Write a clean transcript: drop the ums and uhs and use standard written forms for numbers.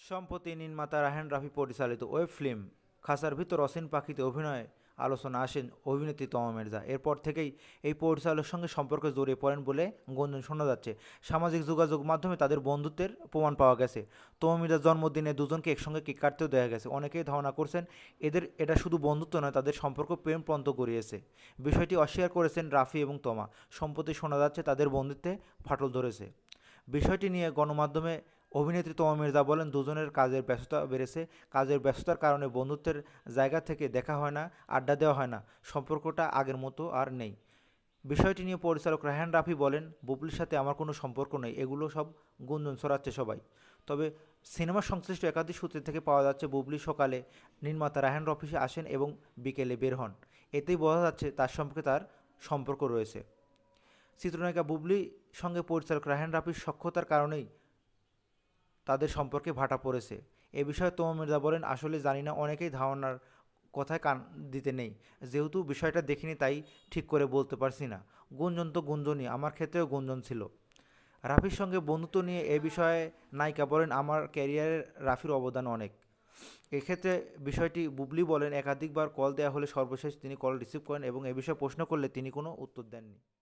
সম্প্রতি নির্মাতা রায়হান রাফি পরিচালিত ওয়েব ফিল্ম খাঁচার ভিতর অসীম পাখিতে অভিনয়ে আলোচনা আসেন অভিনেত্রী তমা মির্জা। এরপর থেকেই এই পরিচালকের সঙ্গে সম্পর্কে জড়িয়ে পড়েন বলে গুঞ্জন শোনা যাচ্ছে। সামাজিক যোগাযোগ মাধ্যমে তাদের বন্ধুত্বের প্রমাণ পাওয়া গেছে। তমা মির্জার জন্মদিনে দুজনকে একসঙ্গে কেক কাটতেও দেখা গেছে। অনেকেই ধারণা করছেন এটা শুধু বন্ধুত্ব নয়, তাদের সম্পর্ক প্রেম পর্যন্ত গড়িয়েছে। বিষয়টি অস্বীকার করেছেন রাফি এবং তমা। সম্প্রতি শোনা যাচ্ছে তাদের বন্ধুত্বে ফাটল ধরেছে। বিষয়টি নিয়ে গণমাধ্যমে অভিনেত্রী তমা মির্জা বলেন, দুজনের কাজের ব্যস্ততা বেড়েছে। কাজের ব্যস্ততার কারণে বন্ধুত্বের জায়গা থেকে দেখা হয় না, আড্ডা দেওয়া হয় না। সম্পর্কটা আগের মতো আর নেই। বিষয়টি নিয়ে পরিচালক রায়হান রাফি বলেন, বুবলির সাথে আমার কোনো সম্পর্ক নেই, এগুলো সব গুঞ্জন ছড়াচ্ছে সবাই। তবে সিনেমা সংশ্লিষ্ট একাধিক সূত্র থেকে পাওয়া যাচ্ছে, বুবলি সকালে নির্মাতা রায়হান অফিসে আসেন এবং বিকেলে বের হন। এতেই বোঝা যাচ্ছে তার সঙ্গে তার সম্পর্ক রয়েছে। চিত্রনায়িকা বুবলির সঙ্গে পরিচালক রায়হান রাফির সখ্যতার কারণেই তাদের সম্পর্কে ভাটা পড়েছে। এ বিষয়ে তমা মির্জা বলেন, আসলে জানি না, অনেকেই ধারণার কথায় কান দিতে নেই। যেহেতু বিষয়টা দেখিনি তাই ঠিক করে বলতে পারছি না। গুঞ্জন তো গুঞ্জনই, আমার ক্ষেত্রেও গুঞ্জন ছিল। রাফির সঙ্গে বন্ধুত্ব নিয়ে এ বিষয়ে নায়িকা বলেন, আমার ক্যারিয়ারে রাফির অবদান অনেক। এক্ষেত্রে বিষয়টি বুবলি বলেন, একাধিকবার কল দেওয়া হলে সর্বশেষ তিনি কল রিসিভ করেন এবং এ বিষয়ে প্রশ্ন করলে তিনি কোনো উত্তর দেননি।